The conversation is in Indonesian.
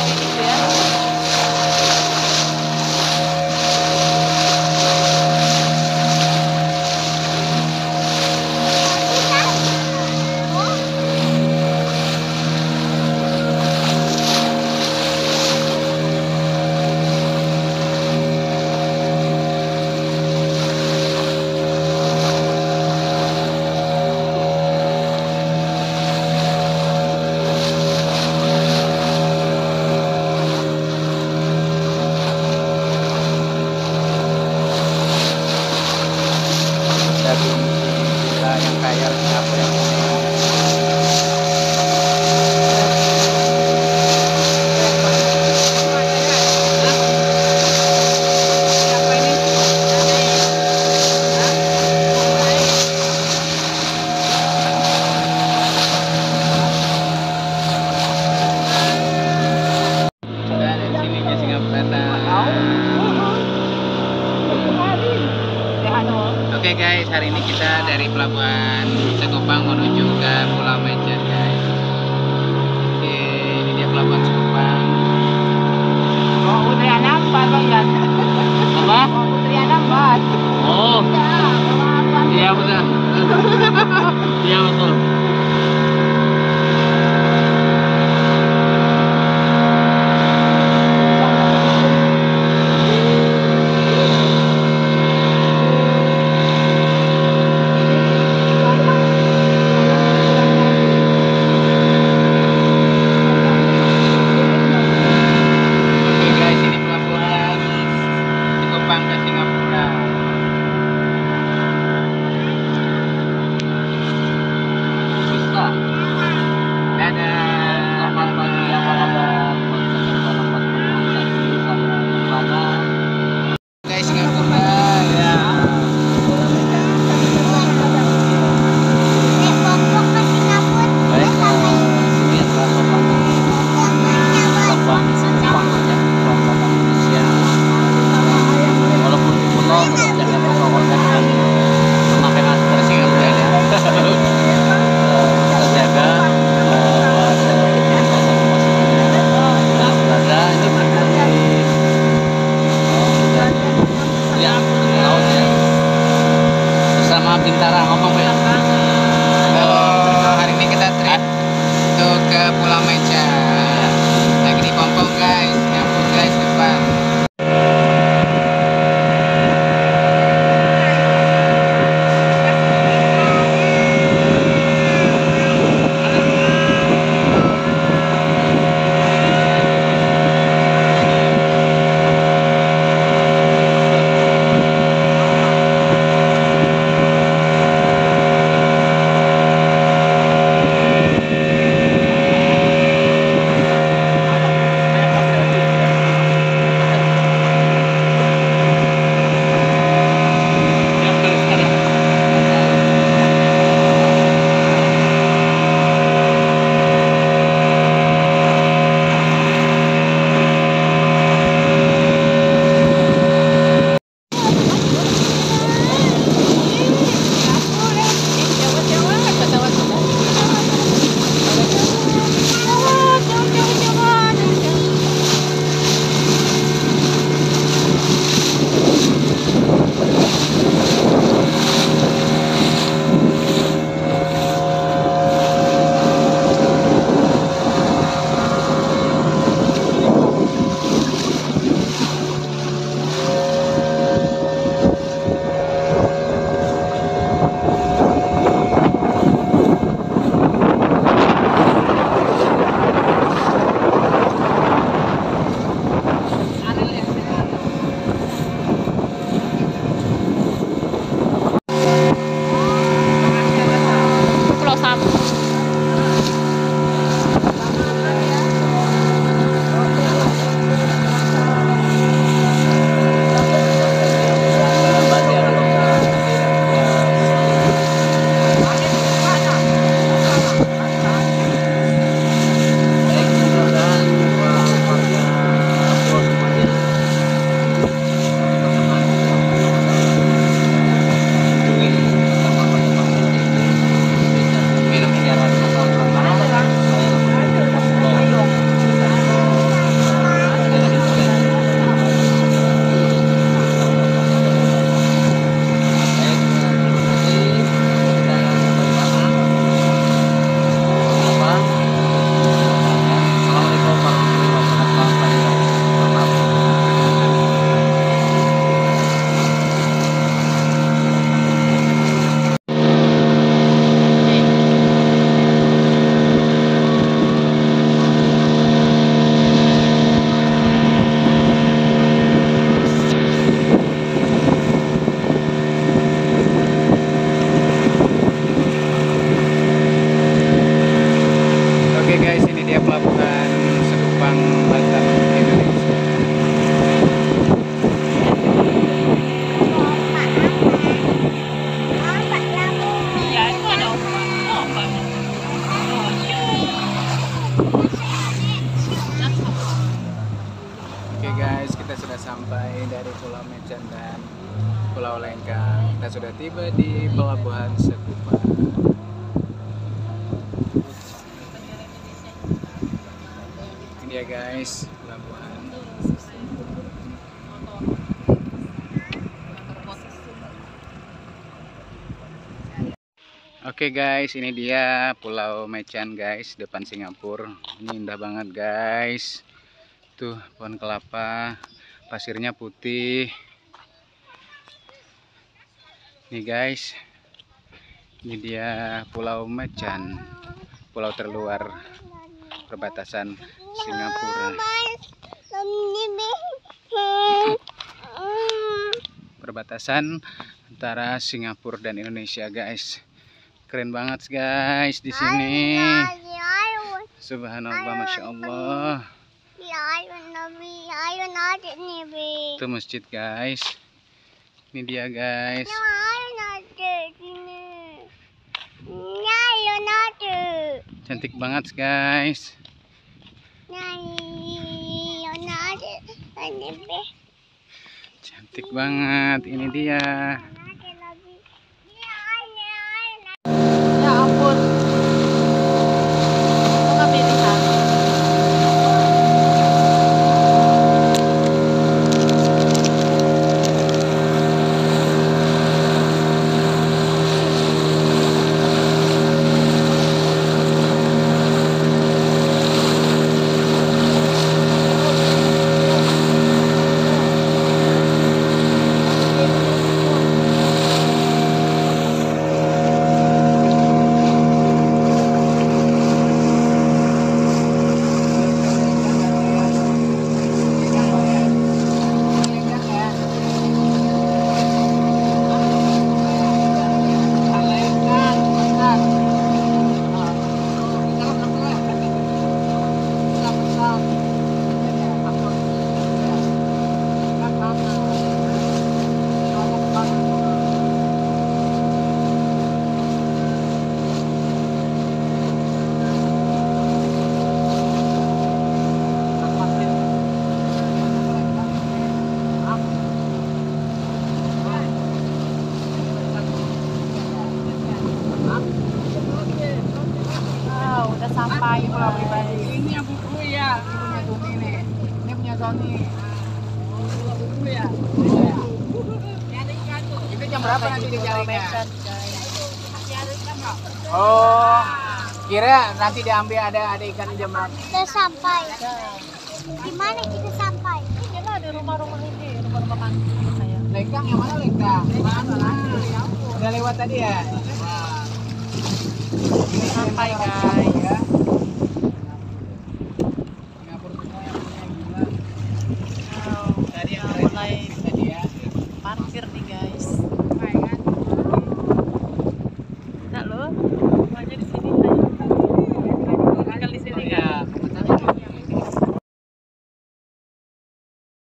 kayak gitu ya. Yang kaya apa yang Oke guys, hari ini kita dari Pelabuhan Sekupang menuju ke Pulau Mejen guys. Oke, ini dia Pelabuhan Sekupang. Oh, Putri Anambas bang ya. Apa? Oh, Putri Anambas. Oh, Ya, iya betul. Iya betul. Bintara ngomong ya. Hari ini kita trip untuk ke Pulau Mejen. Lagi di Pompong guys, nyambung guys depan. Pulau Lengkang. Kita sudah tiba di Pelabuhan Sekupang. Ini dia guys, pelabuhan. Oke guys, ini dia Pulau Macan guys, depan Singapura. Ini indah banget guys. Tuh pohon kelapa, pasirnya putih. Nih guys, ini dia Pulau Macan, pulau terluar perbatasan Singapura. Perbatasan antara Singapura dan Indonesia guys. Keren banget guys di sini. Subhanallah, masya Allah. Itu masjid guys. Ini dia guys. Cantik banget guys. Cantik banget. Ini dia. Ya ampun. Kok pilihan? Udah sampai pulau pribadi. Ini yang buku ya, punya Tony nih. Ini punya Tony. Buku ya. Itu jam berapa nanti dicarinya? Oh, kira nanti diambil ada ikan jam berapa? Kita sampai. Di mana kita sampai? Ini lah di rumah-rumah ini, rumah-rumah kampung saya. Lengkang yang mana Lengkang? Mana? Udah lewat tadi ya? Sampai guys. Ya. Mulai Tadi ya. parkir di